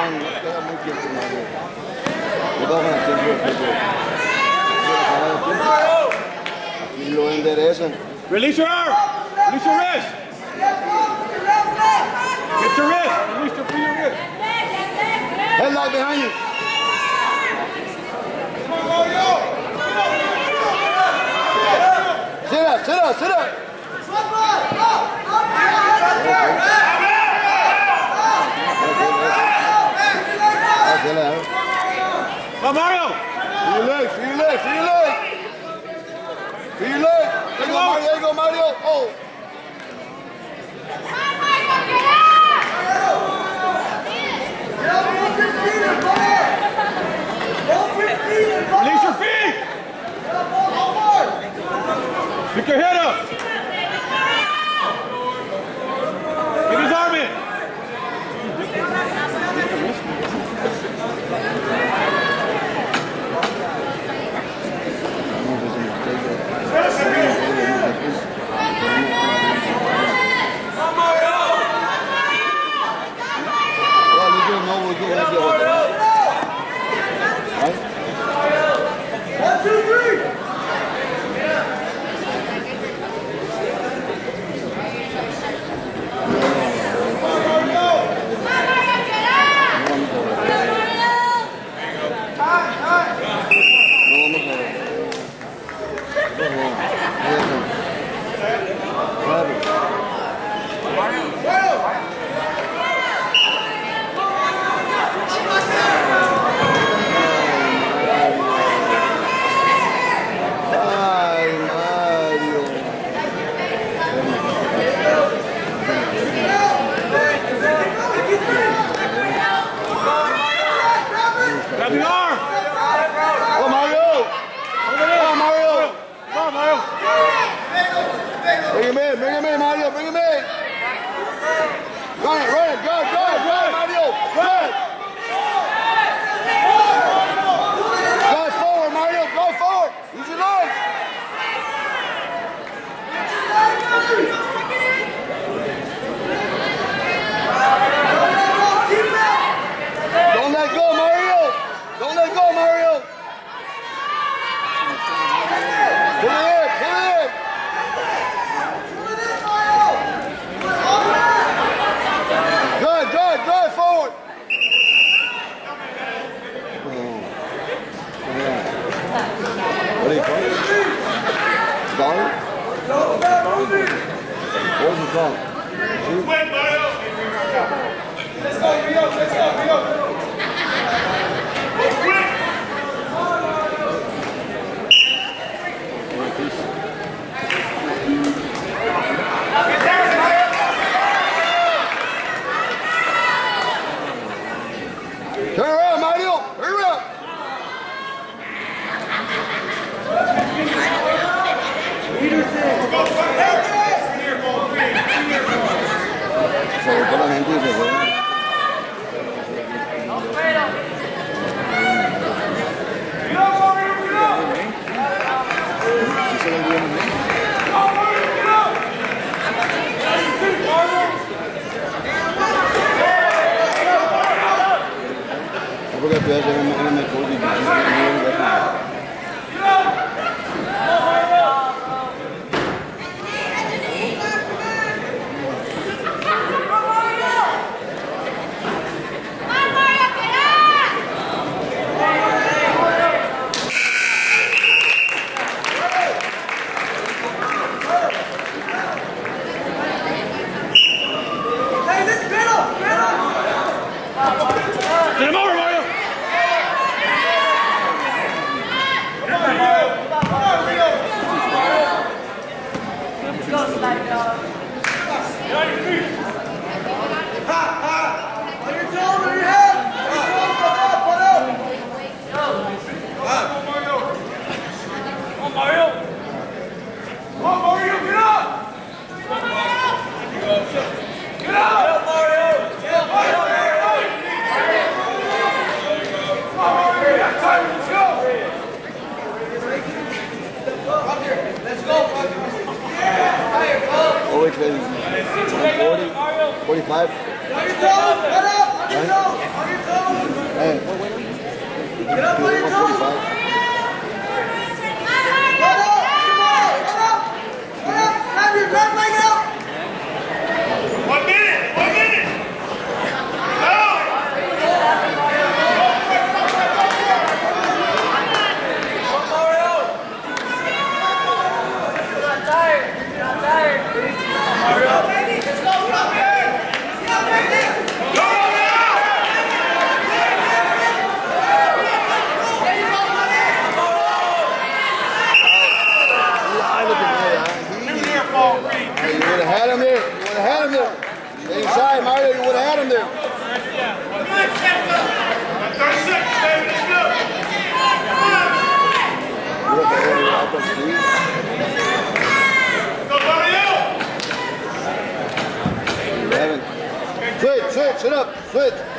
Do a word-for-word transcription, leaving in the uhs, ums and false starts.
quedan, no queda muy tiempo, Mario. Le bajan el tiempo de fútbol. Y lo enderezan. Release your arm. Release your wrist. Get your wrist. Release your, your wrist. Headlock behind you. Sit up, sit up, sit up. Come on, Mario. See your leg, see your leg, see your leg. See your leg. There you go, Mario, there you go, Mario. Oh. Release your feet. Pick your head up. Get his arm in. One, two, three. Grab the arm. Oh, Mario. Oh, Mario. Come on, Mario. Bring him in, bring him in, Mario, bring him in. Run it, run it, go, go, go, Mario. Run. Go forward, Mario, go forward. Use your legs. Don't let go, Mario. Don't let go, Mario. Pull it in, pull it in. Good, good, good, forward. What are you calling? Dollar? What was it called? Wait, Mario. Let's go, Rio, let's go, Rio. Turn around, Mario! Turn around! Se volcó la gente y se fue. ¿Sí se lo olvidó en el porque tú ya se ven en el coche y no Get him over, Mario. Goes like uh, ha ha! On your toes, on your head! On your toes, put up, put up! Come on, Mario! Come on, Mario! Come on, Mario, get up! Come on, Mario! Get up! Get up, Mario! Get up, Mario! Switch.